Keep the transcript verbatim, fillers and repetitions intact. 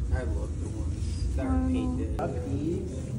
I love the ones that are painted. Love these.